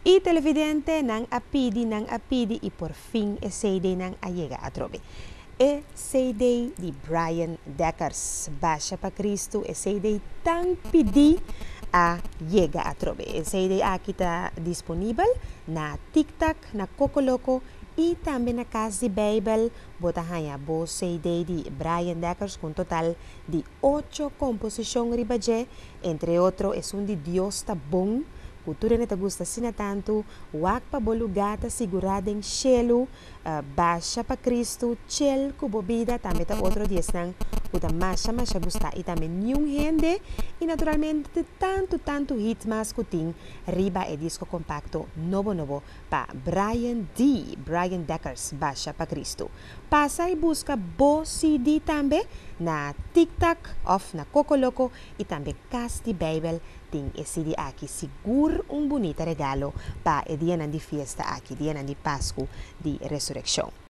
Y televidente nang apidi y por fin e CD nang llega a trobe. E CD de Brian Deckers, Baixa para Cristo, e CD tan pidi a llega a trobe. E CD aqui está disponível na TikTok, na Coco Loco e também na Casa de Bible. Bota hanha bo CD de Brian Deckers com total de 8 composições ribaje, entre outros é de Dios tá bom. Cultura neta gusta sina tanto, wak pa bolu gata segurada em chelo, baixa pa Cristo, chel kubo bida, também tá outro dias nang, uta masha gusta e também nenhum rende, e naturalmente tanto hit mas kuting, riba e disco compacto novo pa Brian Deckers, baixa pa Cristo. Passa e busca bo CD também na TikTok of na Coco Loco e também Casa de Bible. Tem esse dia aqui seguro bonito regalo para o dia de festa aqui, dia de Páscoa de Ressurreição.